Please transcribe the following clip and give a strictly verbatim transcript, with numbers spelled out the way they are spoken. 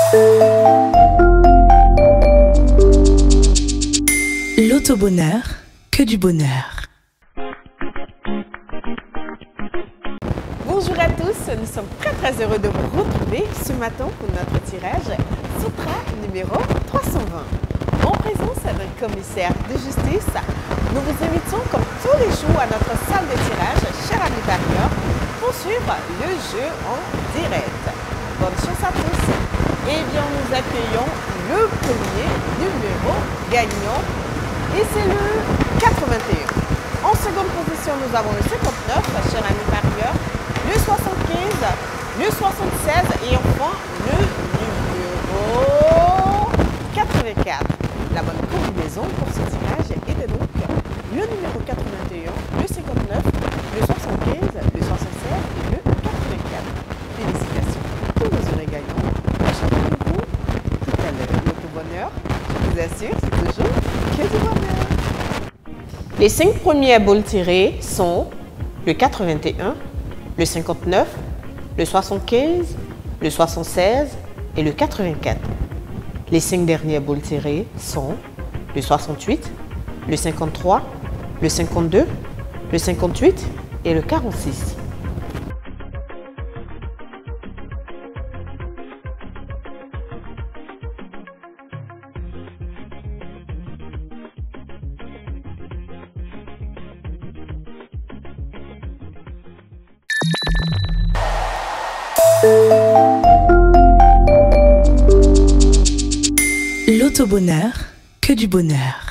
L'auto-bonheur, que du bonheur. Bonjour à tous, nous sommes très très heureux de vous retrouver ce matin pour notre tirage Sutra numéro trois cent vingt. En présence d'un commissaire de justice, nous vous invitons comme tous les jours à notre salle de tirage, chers amis parieurs, pour suivre le jeu en direct. Bonne chance à tous. Et bien nous accueillons le premier numéro gagnant et c'est le quatre-vingt-un. En seconde position, nous avons le cinquante-neuf, chers amis parieurs, le soixante-quinze, le soixante-seize et enfin le numéro quatre-vingt-quatre. La bonne combinaison pour ce tirage était donc le numéro quatre-vingt-un, le cinquante-neuf, le soixante-quinze, le soixante-seize et le quatre-vingt-quatre. Félicitations à tous nos heureux gagnants. Prochain rendez-vous tout à l'heure. L'auto-bonheur, je vous assure, c'est toujours que du bonheur. Les cinq premières boules tirées sont le quatre-vingt-un, le cinquante-neuf, le soixante-quinze, le soixante-seize et le quatre-vingt-quatre. Les cinq dernières boules tirées sont le soixante-huit, le cinquante-trois, le cinquante-deux, le cinquante-huit et le quarante-six. L'auto-bonheur, que du bonheur.